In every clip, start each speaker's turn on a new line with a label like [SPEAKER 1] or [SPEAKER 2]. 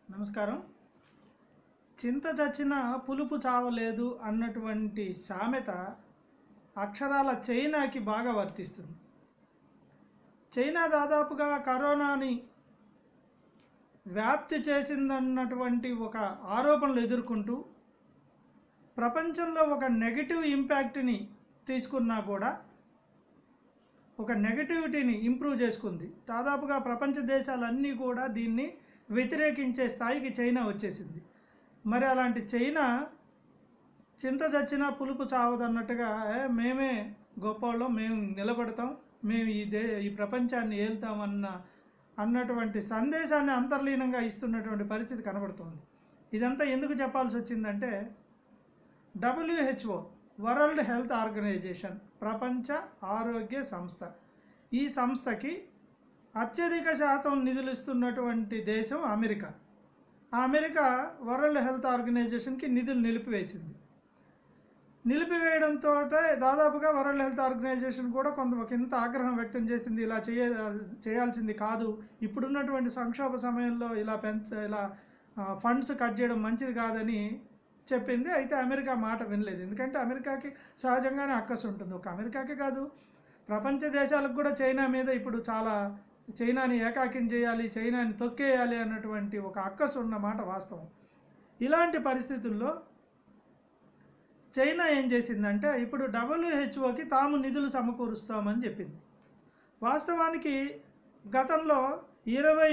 [SPEAKER 1] నమస్కారం. చింత చచ్చిన పులుపు చావలేదు అన్నటువంటి సామెత అక్షరాల చైనాకి బాగా వర్తిస్తుంది. చైనా దాదాపుగా కరోనాని వ్యాప్తి చేసిందన్నటువంటి ఒక ఆరోపణలు ఎదుర్కొంటూ ప్రపంచంలో ఒక నెగటివ్ ఇంపాక్ట్ని తీసుకున్నా కూడా ఒక నెగటివిటీని ఇంప్రూవ్ చేసుకుంది. దాదాపుగా ప్రపంచ దేశాలన్నీ కూడా దీన్ని వ్యతిరేకించే స్థాయికి చైనా వచ్చేసింది. మరి అలాంటి చైనా చింత చచ్చినా పులుపు చావదన్నట్టుగా మేమే గొప్పవాళ్ళం, మేము నిలబడతాం, మేము ఈ ప్రపంచాన్ని ఏలుతాం అన్నటువంటి సందేశాన్ని అంతర్లీనంగా ఇస్తున్నటువంటి పరిస్థితి కనబడుతోంది. ఇదంతా ఎందుకు చెప్పాల్సి వచ్చిందంటే WHO వరల్డ్ హెల్త్ ఆర్గనైజేషన్, ప్రపంచ ఆరోగ్య సంస్థ, ఈ సంస్థకి అత్యధిక శాతం నిధులు ఇస్తున్నటువంటి దేశం అమెరికా. ఆ అమెరికా వరల్డ్ హెల్త్ ఆర్గనైజేషన్కి నిధులు నిలిపివేసింది. నిలిపివేయడంతో దాదాపుగా వరల్డ్ హెల్త్ ఆర్గనైజేషన్ కూడా ఇంత ఆగ్రహం వ్యక్తం చేసింది. ఇలా చేయాల్సింది కాదు, ఇప్పుడున్నటువంటి సంక్షోభ సమయంలో ఇలా ఫండ్స్ కట్ చేయడం మంచిది కాదని చెప్పింది. అయితే అమెరికా మాట వినలేదు. ఎందుకంటే అమెరికాకి సహజంగానే అక్కసు ఉంటుంది. ఒక అమెరికాకే కాదు, ప్రపంచ దేశాలకు కూడా చైనా మీద ఇప్పుడు చాలా చైనాని ఏకాకిం చేయాలి, చైనాని తొక్కేయాలి అన్నటువంటి ఒక అక్కసు ఉన్నమాట వాస్తవం. ఇలాంటి పరిస్థితుల్లో చైనా ఏం చేసిందంటే ఇప్పుడు WHOకి తాము నిధులు సమకూరుస్తామని చెప్పింది. వాస్తవానికి గతంలో $20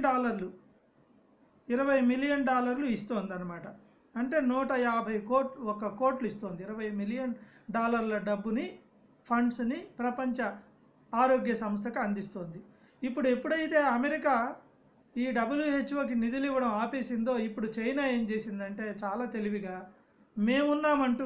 [SPEAKER 1] మిలియన్ ఇస్తోంది అనమాట. అంటే 150 కోట్లు ఇస్తోంది. $20 మిలియన్ డబ్బుని, ఫండ్స్ని ప్రపంచ ఆరోగ్య సంస్థకు అందిస్తోంది. ఇప్పుడు ఎప్పుడైతే అమెరికా ఈ WHOకి నిధులు ఇవ్వడం ఆపేసిందో ఇప్పుడు చైనా ఏం చేసిందంటే చాలా తెలివిగా మేమున్నామంటూ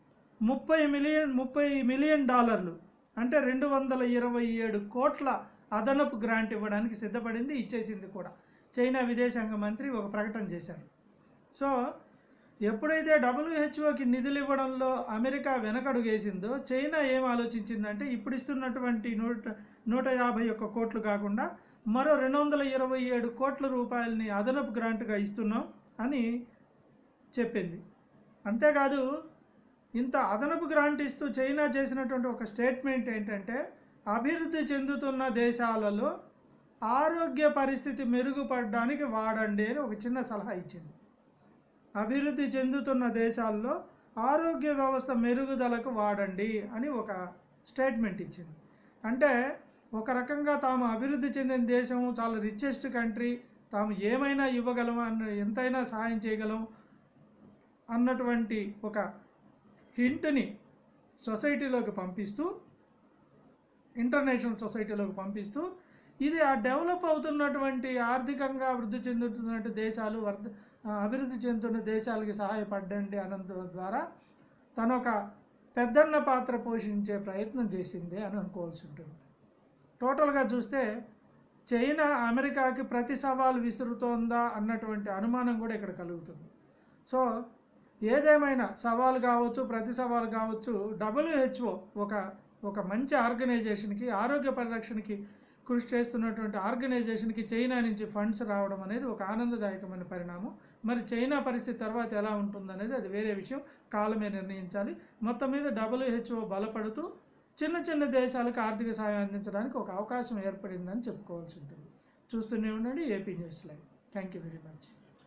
[SPEAKER 1] $30 మిలియన్ అంటే 227 కోట్ల అదనపు గ్రాంట్ ఇవ్వడానికి సిద్ధపడింది, ఇచ్చేసింది కూడా. చైనా విదేశాంగ మంత్రి ఒక ప్రకటన చేశారు. సో ఎప్పుడైతే WHOకి నిధులు ఇవ్వడంలో అమెరికా వెనకడుగేసిందో చైనా ఏం ఆలోచించిందంటే ఇప్పుడు ఇస్తున్నటువంటి 151 కోట్లు కాకుండా మరో 227 కోట్ల రూపాయలని అదనపు గ్రాంట్గా ఇస్తున్నాం అని చెప్పింది. అంతేకాదు, ఇంత అదనపు గ్రాంట్ ఇస్తూ చైనా చేసినటువంటి ఒక స్టేట్మెంట్ ఏంటంటే అభివృద్ధి చెందుతున్న దేశాలలో ఆరోగ్య పరిస్థితి మెరుగుపడడానికి వాడండి అని ఒక చిన్న సలహా ఇచ్చింది. అభివృద్ధి చెందుతున్న దేశాల్లో ఆరోగ్య వ్యవస్థ మెరుగుదలకు వాడండి అని ఒక స్టేట్మెంట్ ఇచ్చింది. అంటే ఒక రకంగా తాము అభివృద్ధి చెందిన దేశం, చాలా రిచెస్ట్ కంట్రీ, తాము ఏమైనా ఇవ్వగలం, ఎంతైనా సహాయం చేయగలం అన్నటువంటి ఒక హింట్ని సొసైటీలోకి పంపిస్తూ, ఇంటర్నేషనల్ సొసైటీలోకి పంపిస్తూ ఇది ఆ డెవలప్ అవుతున్నటువంటి ఆర్థికంగా వృద్ధి చెందుతున్నటువంటి దేశాలు, అభివృద్ధి చెందుతున్న దేశాలకి సహాయపడండి అన్నందు ద్వారా తను ఒక పెద్దన్న పాత్ర పోషించే ప్రయత్నం చేసింది అని అనుకోవాల్సి ఉంటుంది. టోటల్గా చూస్తే చైనా అమెరికాకి ప్రతి సవాలు విసురుతోందా అన్నటువంటి అనుమానం కూడా ఇక్కడ కలుగుతుంది. సో ఏదేమైనా సవాలు కావచ్చు, ప్రతి సవాలు కావచ్చు, WHO ఒక మంచి ఆర్గనైజేషన్కి, ఆరోగ్య పరిరక్షణకి కృషి చేస్తున్నటువంటి ఆర్గనైజేషన్కి చైనా నుంచి ఫండ్స్ రావడం అనేది ఒక ఆనందదాయకమైన పరిణామం. మరి చైనా పరిస్థితి తర్వాత ఎలా ఉంటుందనేది అది వేరే విషయం, కాలమే నిర్ణయించాలి. మొత్తం మీద WHO బలపడుతూ చిన్న దేశాలకు ఆర్థిక సహాయం అందించడానికి ఒక అవకాశం ఏర్పడిందని చెప్పుకోవాల్సి ఉంటుంది. చూస్తూనే ఉండండి AP news live. Thank you very much.